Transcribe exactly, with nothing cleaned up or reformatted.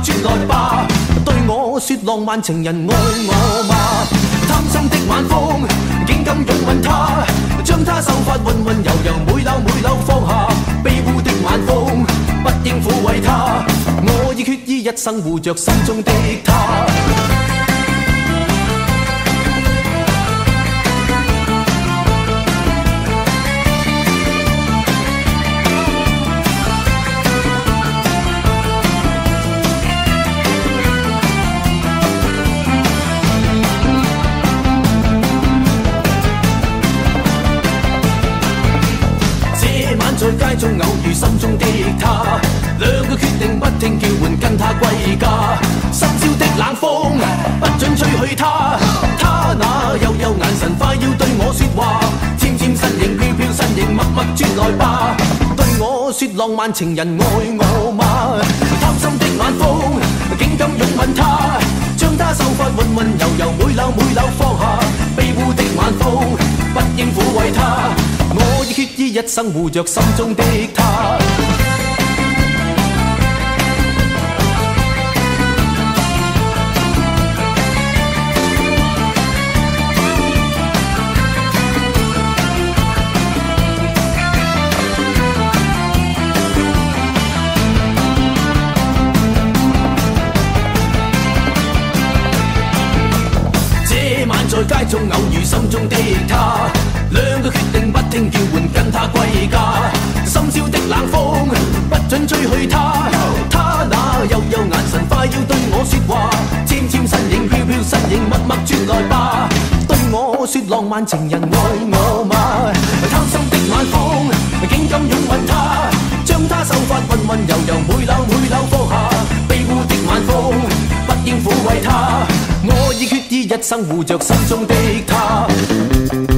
啜來吧，對我說浪漫情人愛我嗎？貪心的晚風，竟敢擁吻她，將她秀髮溫溫柔柔每縷每縷放下。卑污的晚風，不應撫慰她，我已決意一生護着心中的她。在街中偶遇心中的她，兩個決定不聽叫喚跟她歸家。深宵的冷風不准吹去她，她那幽幽眼神快要對我說話，纖纖身形飄飄身形默默啜來吧，對我說浪漫情人愛我嗎？貪心的晚風竟敢擁吻她，將她秀髮溫溫柔柔每縷每縷放下。卑污的晚風不應撫慰她，我已決意一生護着心中的她。這晚在街中偶遇心中的她，兩個決定不聽叫喚跟她歸家。深宵的冷風不准吹去她，她那幽幽眼神快要對我說話，纖纖身影飄飄身影默默啜來吧，對我說浪漫情人愛我嗎？貪心的晚風竟敢擁吻她，將她秀髮溫溫柔柔每縷每縷放下。卑污的晚風不應撫慰她，我已決意一生護着心中的她。